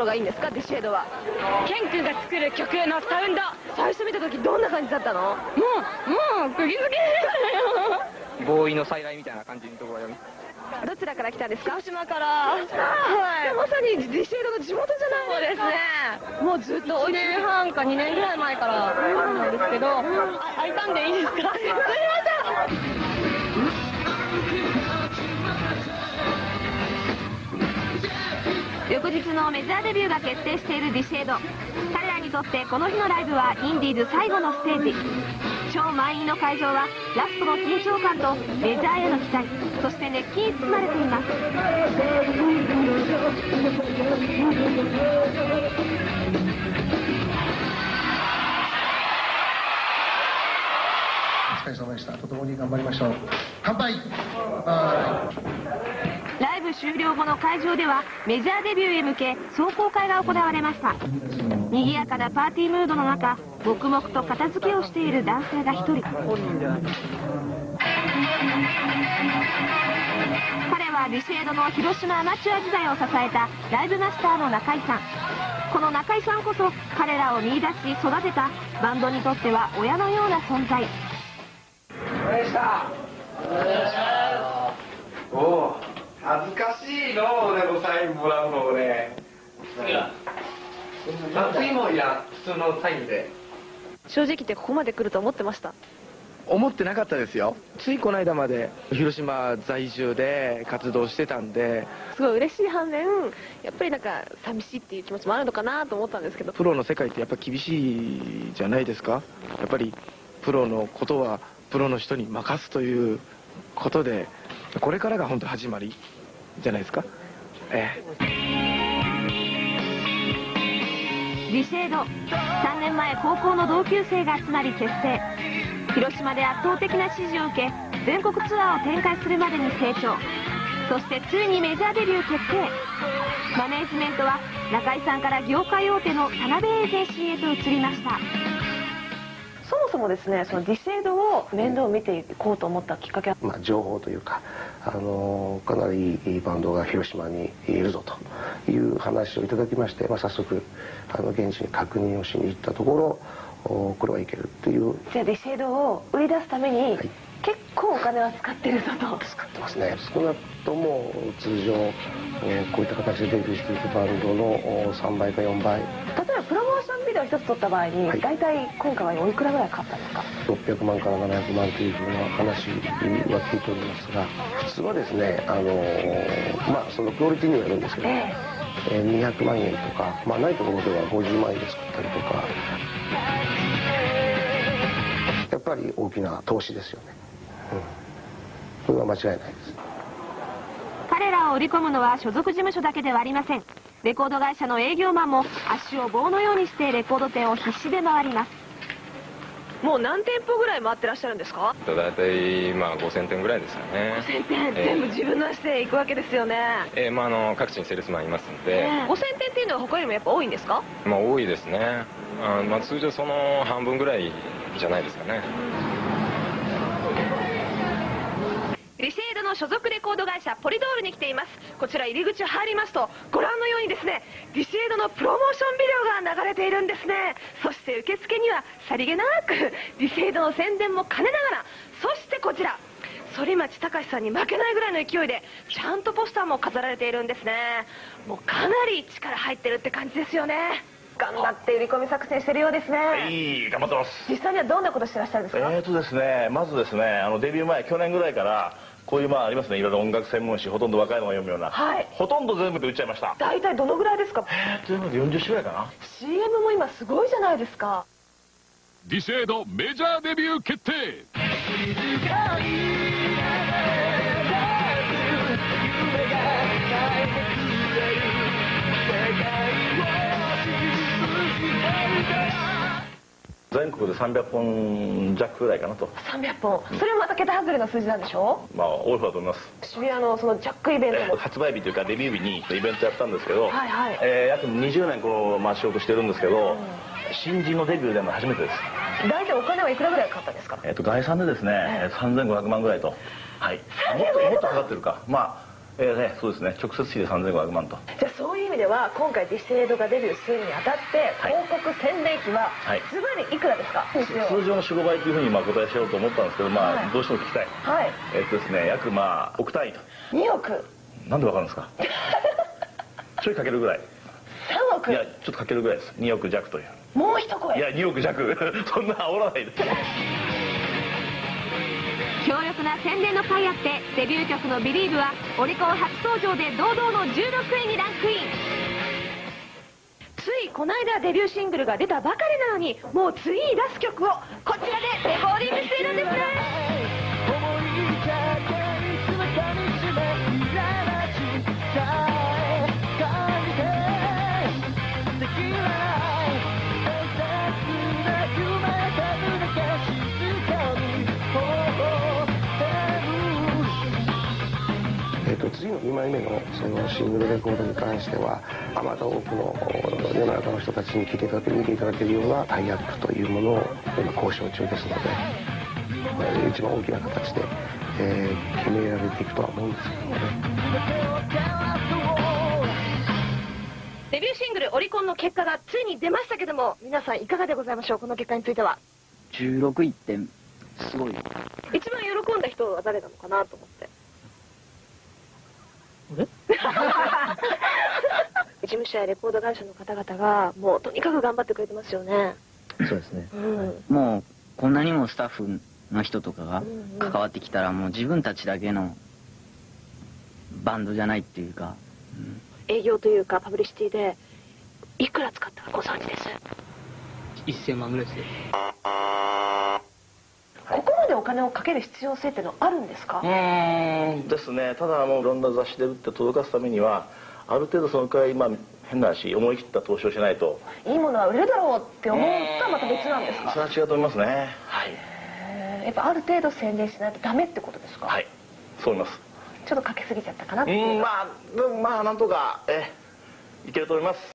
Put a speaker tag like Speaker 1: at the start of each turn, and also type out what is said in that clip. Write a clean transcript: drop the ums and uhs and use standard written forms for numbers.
Speaker 1: がいいんですか、ディシェードは。ケン君が作る曲のサウンド、最初見た時どんな感じだったの？もう釘付け
Speaker 2: ボーイの再来みたいな感じのところよ。
Speaker 1: どちらから来たんですか？
Speaker 3: 広島から。はい。
Speaker 1: まさにディシェードの地元じゃないですね。もうずっと
Speaker 3: 1年半か2年ぐらい前からなんですけど、空いたんでいいですか？すいません。
Speaker 4: 翌日のメジャーデビューが決定しているディシェード。彼らにとってこの日のライブはインディーズ最後のステージ。超満員の会場はラストの緊張感とメジャーへの期待、そして熱気に包まれています。
Speaker 5: お疲れ様でした。とてもに頑張りましょう。乾杯。
Speaker 4: ライブ終了後の会場ではメジャーデビューへ向け壮行会が行われました。賑やかなパーティームードの中、黙々と片付けをしている男性が一人。彼はディシェードの広島アマチュア時代を支えたライブマスターの中井さん。この中井さんこそ彼らを見出し育てたバンドにとっては親のような存在。
Speaker 6: おお、恥ずかしいの俺のサインもらうの俺。次もいや普通のサインで。
Speaker 1: 正直言ってここまで来ると思ってました？
Speaker 2: 思ってなかったですよ。ついこの間まで広島在住で活動してたんで、
Speaker 1: すごい嬉しい反面、やっぱりなんか寂しいっていう気持ちもあるのかなと思ったんですけど。
Speaker 2: プロの世界ってやっぱ厳しいじゃないですか。やっぱりプロのことはプロの人に任すということで、これからが本当始まりじゃないですか。
Speaker 4: ディシェード、3年前高校の同級生が集まり結成。広島で圧倒的な支持を受け、全国ツアーを展開するまでに成長。そしてついにメジャーデビュー決定。マネージメントは中井さんから業界大手の田辺エージェンシーへと移りました。
Speaker 1: そもそもですね、そのディシェードを面倒を見ていこうと思ったきっかけは、
Speaker 5: 情報というか、かなりいいバンドが広島にいるぞという話をいただきまして、早速現地に確認をしに行ったところ、これはいけるっていう。
Speaker 1: じゃあディシェードを売り出すために、結構お金は使ってるぞと。
Speaker 5: 使ってますね。少なくとも通常こういった形でデビューしていくバンドの3倍か4倍。
Speaker 1: 例えばプロモーションビデオ一つ撮った場合に、大体今回はおいくらぐらいかかったんですか
Speaker 5: ？600万から700万というふうな話は聞いておりますが、普通はですね、そのクオリティにはよるんですけど、200万円とか、ないところでは50万円で作ったりとか、やっぱり大きな投資ですよね。それは間違いないです。
Speaker 4: 彼らを売り込むのは所属事務所だけではありません。レコード会社の営業マンも足を棒のようにしてレコード店を必死で回ります。
Speaker 1: もう何店舗ぐらい回ってらっしゃるんですか？
Speaker 7: 大体5000店ぐらいですよね。
Speaker 1: 5000店、全部自分の足で行くわけですよね。
Speaker 7: 各地にセールスマンいますんで、
Speaker 1: 5000店っていうのは他よりもやっぱ多いんですか？
Speaker 7: 多いですね。通常その半分ぐらいじゃないですかね。
Speaker 1: ディシェードの所属レコード会社ポリドールに来ています。こちら入り口を入りますと、ご覧のようにですね、ディシェードのプロモーションビデオが流れているんですね。そして受付にはさりげなくディシェードの宣伝も兼ねながら、そしてこちら反町隆史さんに負けないぐらいの勢いでちゃんとポスターも飾られているんですね。もうかなり力入ってるって感じですよね。頑張って売り込み作戦してるようですね。
Speaker 8: はい、頑張ってます。
Speaker 1: 実際にはどんなことしてらっしゃるんですか？
Speaker 8: ですね、まずですね、デビュー前去年ぐらいからこういうありますね、いろいろ音楽専門誌、ほとんど若いのが読むような、ほとんど全部で売っちゃいました。
Speaker 1: 大体どのぐらいですか？
Speaker 8: 全部で40種ぐらいかな。
Speaker 1: CM も今すごいじゃないですか。
Speaker 9: ディシェードメジャーデビュー決定。
Speaker 8: 全国で300本弱ぐらいかなと。
Speaker 1: 300本、それもまた桁外れの数字なんでしょ？
Speaker 8: 多い方だと思います。
Speaker 1: 渋谷のそのジャックイベントも
Speaker 8: 発売日というかデビュー日にイベントやったんですけど、
Speaker 1: 約
Speaker 8: 20年仕事してるんですけど、新人のデビューでも初めてです。
Speaker 1: 大体お金はいくらぐらいかかったんですか？
Speaker 8: 概算でですね、3500万ぐらいと。はい、もっとかかってるか。 そうですね、直接費で3500万と。
Speaker 1: じゃあそういう意味では今回ディセードがデビューするにあたって広告宣伝費はズバリいくらですか？
Speaker 8: 通常の45倍というふうにお答えしようと思ったんですけど、どうしても聞きたい。ですね、約億単位と。
Speaker 1: 2億。
Speaker 8: なんでわかるんですか？ちょいかけるぐらい。
Speaker 1: 3億。
Speaker 8: いや、ちょっとかけるぐらいです。2億弱という。
Speaker 1: もう一声。
Speaker 8: いや、2億弱。そんな煽らないで。
Speaker 4: 強力な宣伝の甲斐あってデビュー曲の「Believe」はオリコン初登場で堂々の16位にランクイン。
Speaker 1: ついこの間デビューシングルが出たばかりなのにもう次に出す曲をこちらでレコーディングしているんですね。
Speaker 5: 次の2枚目のそのシングルレコードに関してはまた多くの世の中の人たちに聴いていただける見ていただけるようなタイアップというものを今交渉中ですので、一番大きな形で、決められていくとは思うんですけどね。
Speaker 1: デビューシングルオリコンの結果がついに出ましたけども、皆さんいかがでございましょう？この結果については。
Speaker 10: 16位ってすごい。
Speaker 1: 一番喜んだ人は誰なのかなと思って。事務所やレコード会社の方々がもうとにかく頑張ってくれてますよね。
Speaker 10: そうですね、もうこんなにもスタッフの人とかが関わってきたらもう自分たちだけのバンドじゃないっていうか、
Speaker 1: 営業というかパブリシティでいくら使ったかご存知です？
Speaker 10: 1000万ぐらいですよ。
Speaker 1: ここまでお金をかける必要性ってのはあるんですか？
Speaker 8: ですね、ただいろんな雑誌で売って届かすためにはある程度そのくらい変な話思い切った投資をしないと。
Speaker 1: いいものは売れるだろうって思うとはまた別なんですか？
Speaker 8: それは違うと思いますね。
Speaker 1: やっぱある程度宣伝しないとダメってことですか？
Speaker 8: はい、そう思います。
Speaker 1: ちょっとかけすぎちゃったかなっていう。
Speaker 8: なんとかいけると思います。